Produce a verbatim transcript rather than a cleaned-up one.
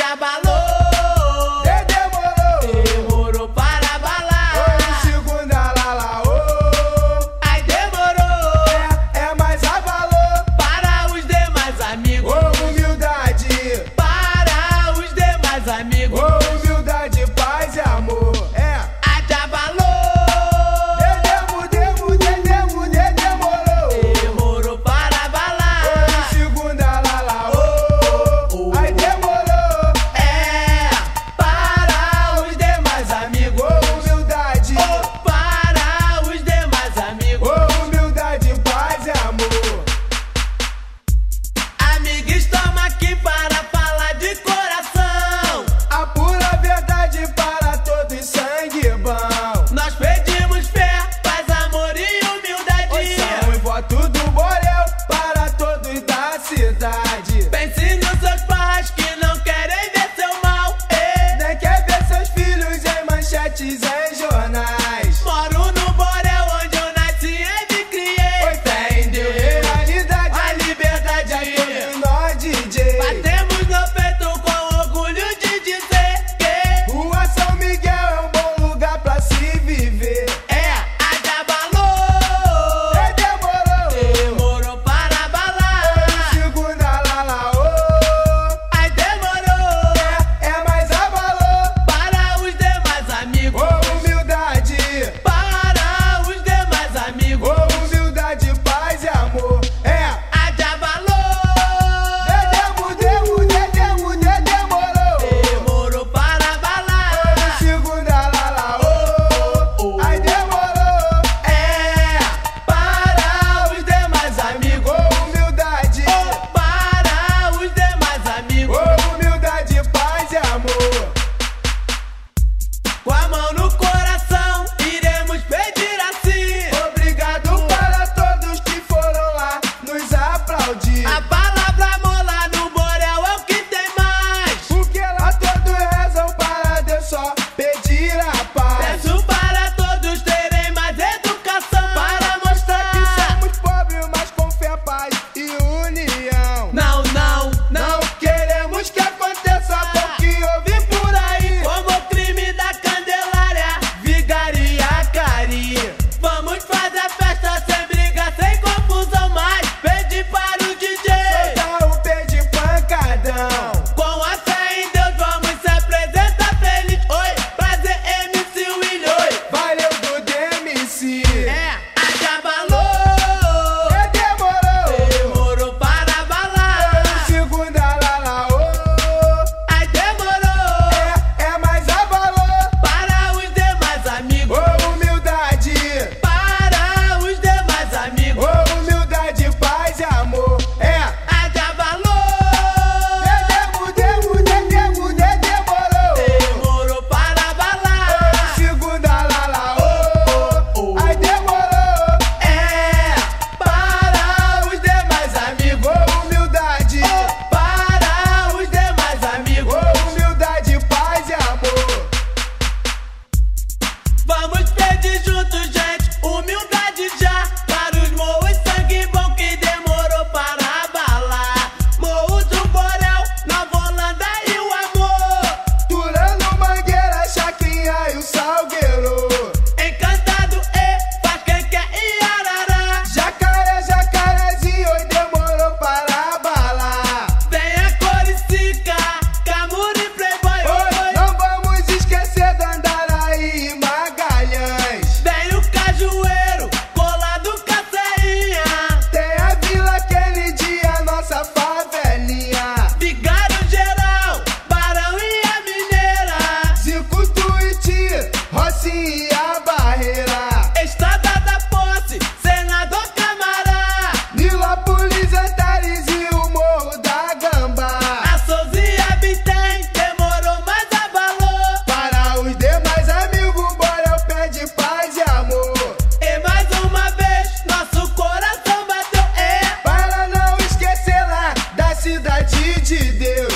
Atabalou, demorou, demorou para abalar. Oi, segunda lalaô. Ai, demorou, É, é mais abalou. para os demais amigos. Ô, humildade, Para os demais amigos. ô, humildade, paz e amor. É, Atabalou, demo, demo, demo, de- demorou. demorou para abalar. Oi, segunda lalaô. Ai, demorou. É, para os demais amigos. Ô, humildade, Oh, para os demais amigos. ô, humildade, paz e amor. Amigos, toma aqui para falar de coração. A pura verdade para todos, sangue bom. Nós pedimos fé, paz, amor e humildade. Oração e voto do Borel para todos da cidade. Pense nos seus pais que não querem ver seu mal. eh. Nem quer ver seus filhos em manchetes em jornais. Moro no Borel onde eu nasci e me criei. Oi, fé em Deus, realidade, A liberdade. a todos nós, D J. Batemos no peito com orgulho de dizer que Rua São Miguel é um bom lugar pra se viver. é Atabalou, E demorou, demorou para abalar. segunda lalaô. Ai, demorou, É, é mais abalou. para os demais amigos. Ô, humildade, Para os demais amigos. ô, humildade, paz e amor. É, Atabalou, demo, demo, de- demo, de- demorou. demorou para abalar. Segunda lalaô. Ai, demorou. É, para os demais amigos. Ô, humildade, Para os demais amigos. ô, humildade, paz e amor. Com a mão no coração, iremos pedir assim. Obrigado para todos que foram lá nos aplaudir. A palavra amor lá no Borel é o que tem mais. Porque lá todos rezam para Deus só pedir a paz. Peço para todos terem mais educação. Para Que mostrar. somos pobres, mas com fé, paz e união. Não, não, não. Não queremos que aconteça porque ouvi por aí. Como o crime da Candelária, Vigaria, cari. vamos fazer festa sem briga, sem confusão mais. Pede para o D J. Dá o pé de pancadão. Com a fé em Deus vamos se apresentar feliz. Oi, prazer M C William. Oi, Valeu do D M C. é Atabalou, E demorou. demorou para abalar. Segunda lalaô. Ai, demorou, É, é mais abalou. para os demais amigos. Ô, humildade, Para os demais amigos. ô, humildade, paz e amor. É, Atabalou, demo, demo, de- demo, de- demorou. demorou para abalar. Segunda lalaô. Ai, demorou. É, para os demais amigos. Ô, humildade, Para os demais amigos. ô, humildade, paz e amor. Vamos pedir juntos, gente, humildade já. Para os morros, sangue bom que demorou para abalar. Morro do Borel, Nova Holanda e o amor. Turano, Mangueira, Chacrinha e o Salgueiro. Encantado e Paquenque e Arará. Jacaré, jacarezinho, oi, demorou para abalar. Venha Coricica, Camuri e Playboy. Oi, Oi, não vamos esquecer da Andaraí e Magalhães. vem o Cajueiro, colado Caçainha. Tem a Vila Kennedy, a nossa favelinha. Vigário Geral, Barão e a Mineira. Zico, Tuiti, Rossi e a Barreira. Estrada da Posse, Senador Camará. Nilópolis, Antares e o Morro da Gambá. A Souza e a Bitem, demorou, mas abalou. Para os demais amigos, Borel pede paz e amor. E mais uma vez, nosso coração bateu. É, Para não esquecer lá da cidade de Deus.